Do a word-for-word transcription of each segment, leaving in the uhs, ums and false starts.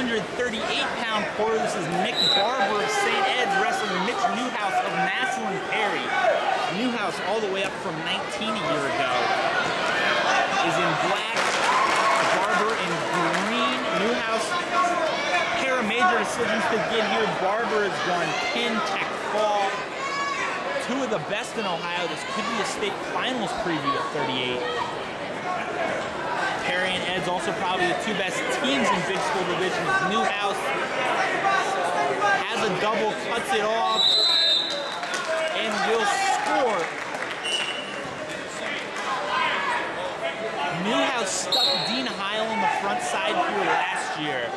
hundred thirty-eight pound quarter. This is Nick Barber of Saint Ed's wrestling Mitch Newhouse of Massillon Perry. Newhouse, all the way up from nineteen a year ago, is in black. Barber in green. Newhouse, pair of major decisions to get here. Barber has gone pin, tech, fall. Two of the best in Ohio. This could be a state finals preview at thirty-eight. Perry and Ed's also probably the two best teams in big school divisions. Newhouse has a double, cuts it off, and will score. Newhouse stuck Dean Heil on the front side here last year.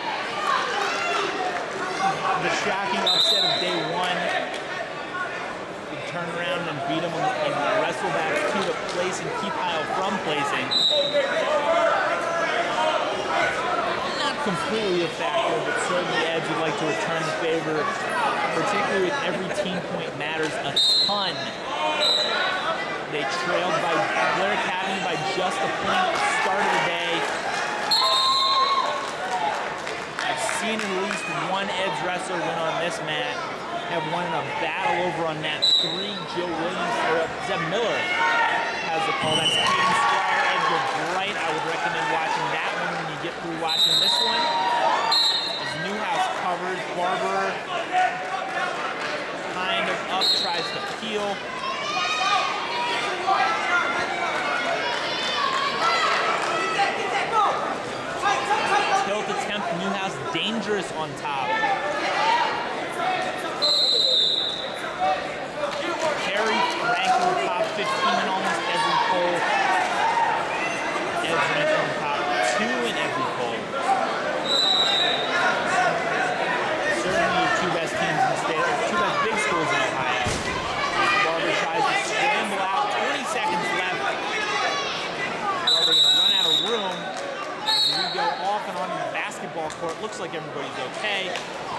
The shocking upset of day one. He turned around and beat him in the wrestle back to the place and keep Heil from placing. Not completely a factor, but certainly Edge would like to return the favor, particularly with every team point matters a ton. They trailed by Blair Academy by just a point at the start of the day. I've seen at least one Edge wrestler win on this mat. Have won in a battle over on mat three. Joe Williams or Zeb Miller has the call. That's Caden Squire, Edge of Bright. I would recommend watching that one when you get through watching this one. As Newhouse covers, Barber kind of up, tries to peel. Tilt attempt, Newhouse dangerous on top. Perry ranked in the top fifteen in almost every poll. Ed's ranked in the top two in every poll. Certainly the two best teams in the state, or two best big schools in Ohio. Barber tries to scramble out, twenty seconds left. Barber gonna run out of room. As we go off and on the basketball court, looks like everybody's okay.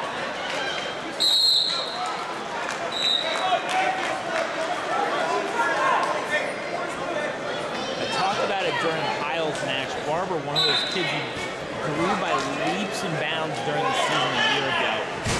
During Heil's match, Barber, one of those kids who grew by leaps and bounds during the season a year ago.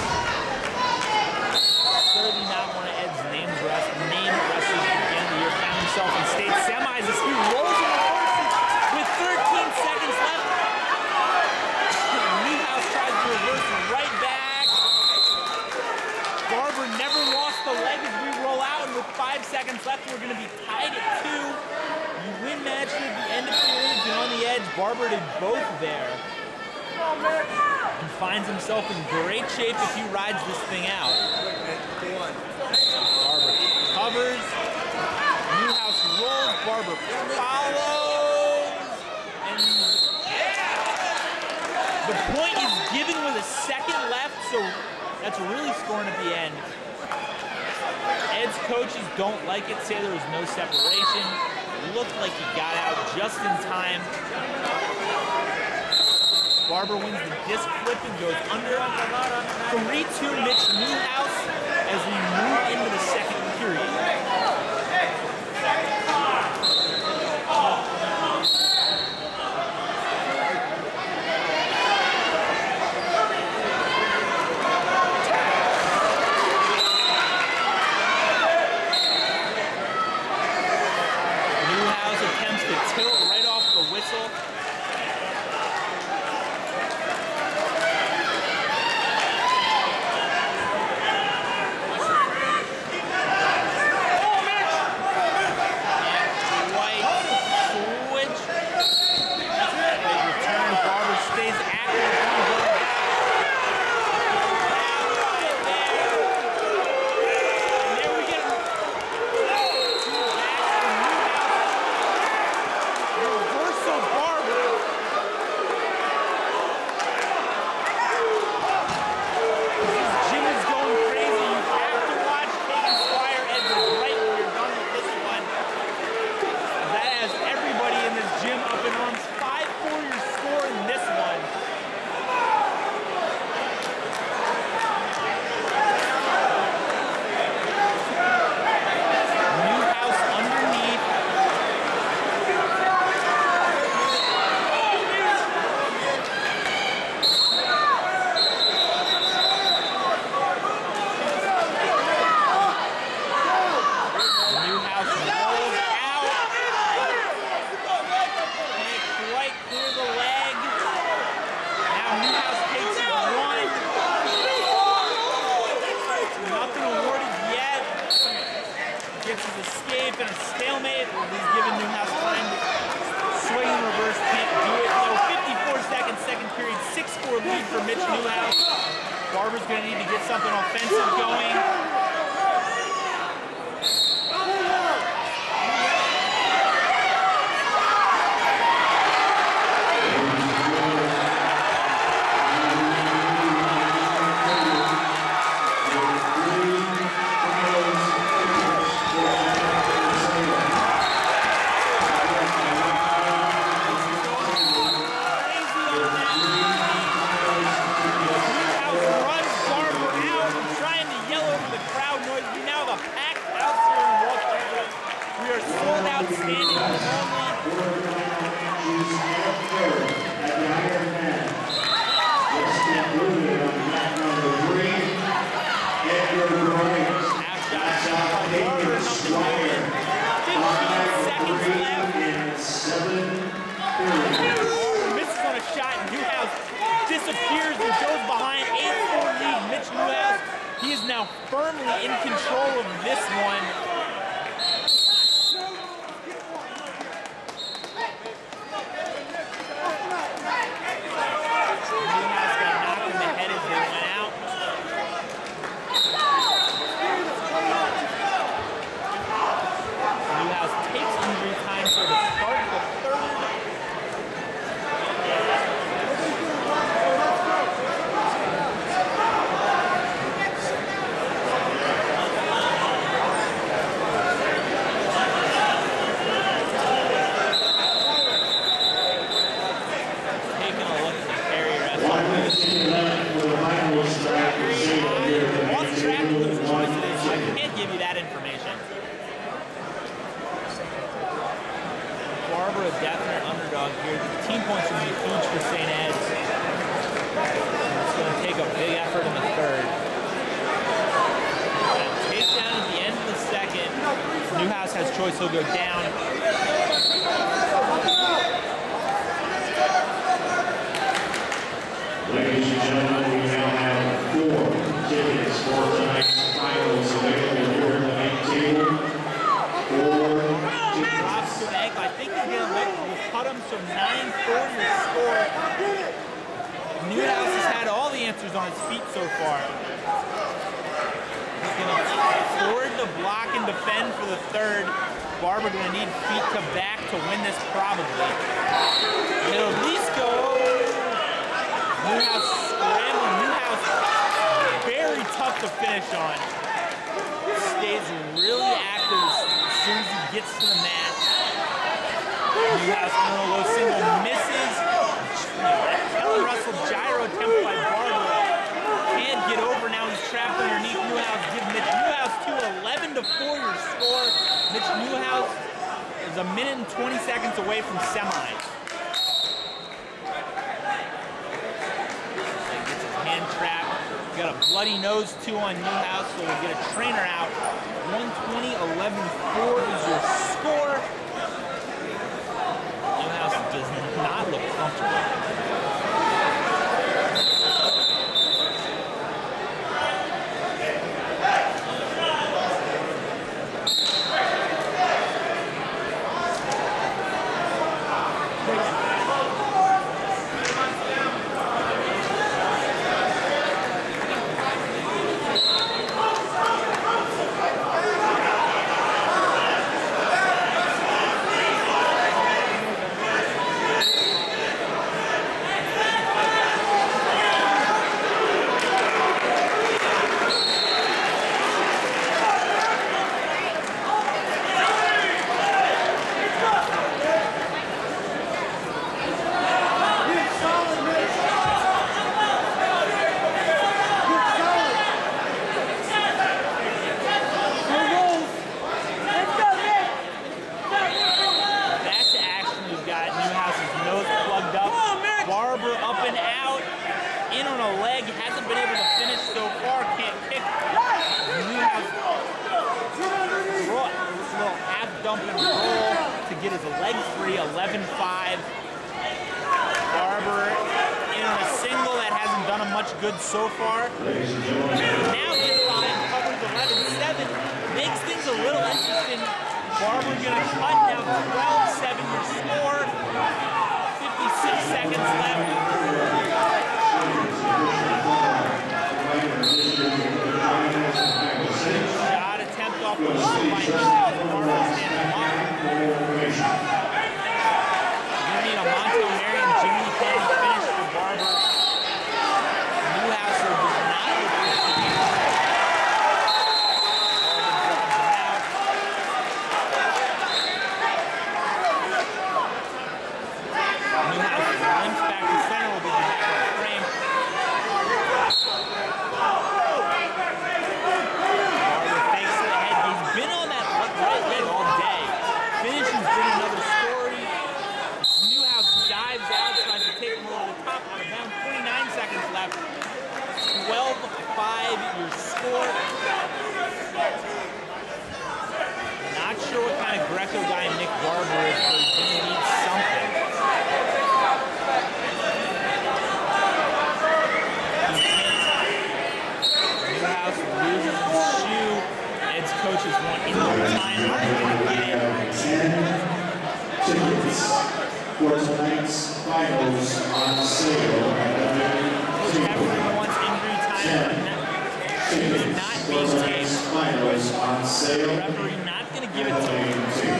Certainly not one of Ed's name wrestlers name wrestlers at the end of the year. Found himself in state semis as he rolls in the horses with thirteen seconds left. Newhouse tries to reverse right back. Barber never lost the leg as we roll out, and with five seconds left, we're going to be tied at two. You win match at the end of periods and on the edge. Barber did both there. He finds himself in great shape if he rides this thing out. Barber covers. Newhouse rolls. Barber follows. And the point is given with a second left, so that's really scoring at the end. Ed's coaches don't like it, say there was no separation. Looked like he got out just in time. Barber wins the disc flip and goes under. three two Mitch Newhouse as we move into the second period. Barber's going to need to get something offensive going. Disappears and goes behind. eight four lead. Mitch Newhouse, he is now firmly in control of this one. Newhouse got knocked in the head as they went out. Newhouse takes injury time, so the start of the third. Barber, a definite underdog here. The team points will be huge for Saint Ed's. It's going to take a big effort in the third. Takedown at the end of the second. Newhouse has choice, he'll go down. Ladies and gentlemen, we now have four tickets for tonight's finals available here at the main table. Four tickets. Drops to an ankle. I think he's going to we'll cut him, so nine forty to score. Newhouse has had all the answers on his feet so far. He's going to forward the block and defend for the third. Barber going to need feet to back to win this probably. He'll at least go. Newhouse scrambling. Newhouse very tough to finish on. Stays really active as soon as he gets to the mat. Newhouse on a low single misses. Kelly Russell gyro attempt by Barber. Can't get over now. He's trapped underneath Newhouse. Give Mitch Newhouse to eleven to four your score. Mitch Newhouse is a minute and twenty seconds away from semis. Trap. Got a bloody nose too on Newhouse, so we'll get a trainer out. one twenty, eleven four is your score. Newhouse does not look comfortable. Barber up and out, in on a leg, hasn't been able to finish so far, can't kick. Newhouse brought a little half dump and roll to get his leg free, eleven five. Barber in on a single that hasn't done him much good so far. Now gets behind, covers eleven seven, makes things a little interesting. Barber gonna cut now, twelve seven your score. fifty-six seconds left. by Newhouse. Barber standing off. You're gonna need a Montel Mary and Jimmy Penn finish for Barber. Newhouse does not look for speed. Limps back to center, will be the back of the frame. Barber fakes the head. He's been on that right leg all day. Finish has been another story. Newhouse dives out, tries to take him over the top out of bounds. twenty-nine seconds left. twelve five your score. Not sure what kind of Greco guy Nick Barber is, but he's going to need something. Newhouse loses his shoe. Ed's coaches want in overtime. Aren't going to get it. Tickets for tonight's finals on sale. Coach Heffernan wants injury time. Shoes not being taped. Finals on sale. Referee not going to give it to him.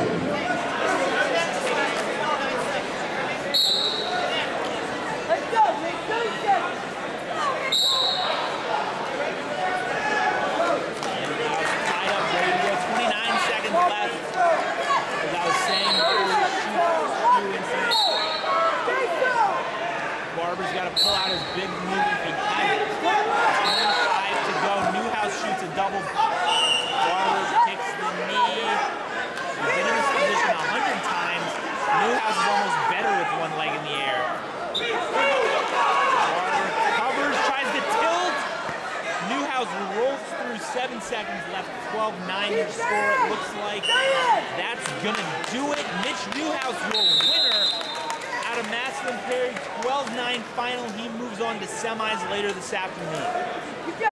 Barber's got to pull out his big move if he can. twenty-five to go. Newhouse shoots a double. Barber kicks the knee. He's been in this position a hundred times. Newhouse is almost better with one leg in the air. Barber covers, tries to tilt. Newhouse rolls through, seven seconds left. twelve nine your score. It looks like that's going to do it. Mitch Newhouse, your winner. Out of Massillon Perry, twelve nine final. He moves on to semis later this afternoon.